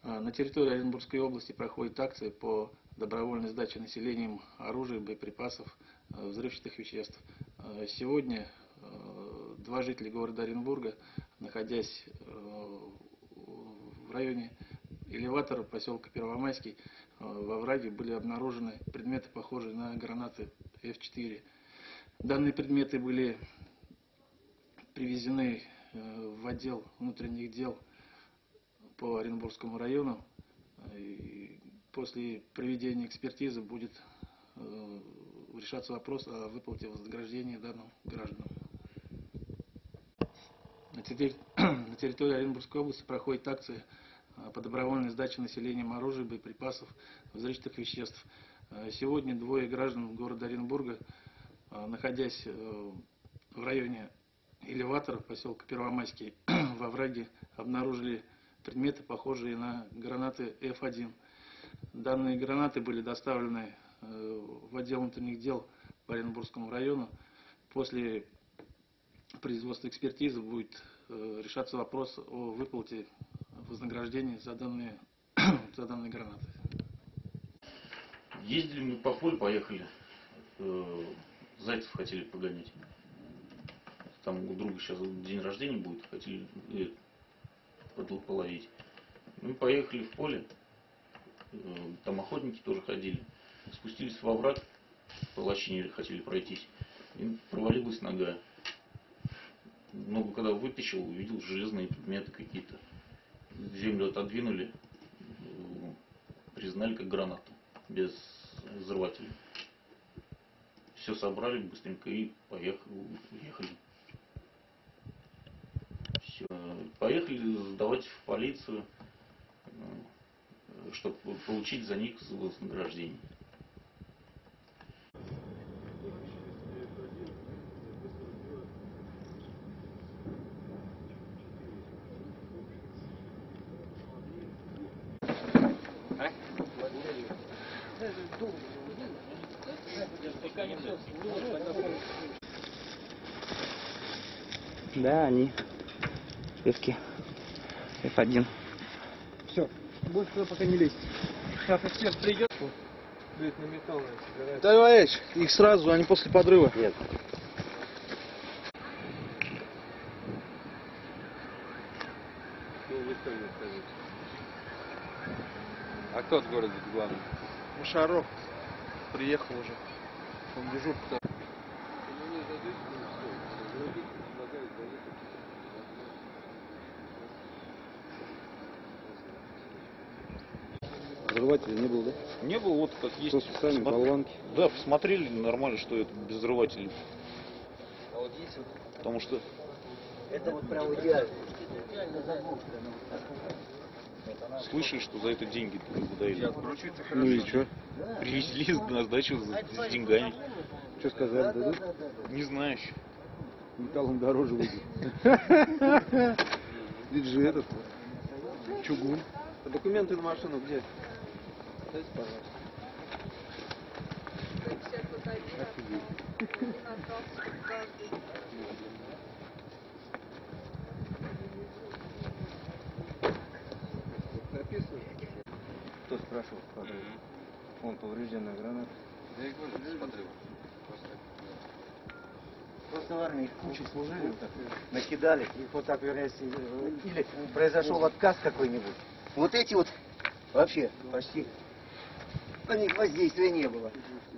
На территории Оренбургской области проходит акция по добровольной сдаче населением оружия, боеприпасов, взрывчатых веществ. Сегодня два жителя города Оренбурга, находясь в районе элеватора поселка Первомайский, во враге были обнаружены предметы, похожие на гранаты F4. Данные предметы были привезены в отдел внутренних дел по Оренбургскому району. И после проведения экспертизы будет решаться вопрос о выплате вознаграждения данным гражданам. На территории Оренбургской области проходит акция по добровольной сдаче населением оружия, боеприпасов, взрывчатых веществ. Сегодня двое граждан города Оренбурга, находясь в районе элеватора поселка Первомайский, во враге обнаружили предметы, похожие на гранаты F1. Данные гранаты были доставлены в отдел внутренних дел по Оренбургскому району. После производства экспертизы будет решаться вопрос о выплате вознаграждения за данные гранаты. Ездили мы по полю, поехали. Зайцев хотели погонять. Там у друга сейчас день рождения будет, хотели половить. Мы поехали в поле, там охотники тоже ходили. Спустились во враг, по лощине хотели пройтись, и провалилась нога. Ногу когда вытащил, увидел железные предметы какие-то. Землю отодвинули, признали как гранату, без взрывателя. Все собрали быстренько и уехали. Все. Поехали сдавать в полицию, чтобы получить за них вознаграждение. Да, они. Эвки. F1. Все, больше туда пока не лезть. Сейчас эксперт придет. Будет на металл. Давай, их сразу, а не после подрыва. Нет. А кто в городе главный? Мушаров приехал уже. Он дежурка. Взрывателя не было, да? Не было, вот как есть. Просто сами болванки. Да, посмотрели нормально, что это без взрывателя. А вот есть вот... Потому что Это вот прям идеально. слышали, что за это деньги выдают. Ну и что? Привезли на сдачу с деньгами. Что сказали, дадут? Не знаю еще. Металлом дороже выйдет. Ведь же этот чугун. А документы на машину где? Дайте, пожалуйста. Написано? Кто спрашивал? Он поврежденная граната. Я их говорю, без подрыва. Просто в армии их кучу служили, вот так, накидали, их вот так, вернее, или произошел отказ какой-нибудь. Вот эти вот вообще почти на них воздействия не было.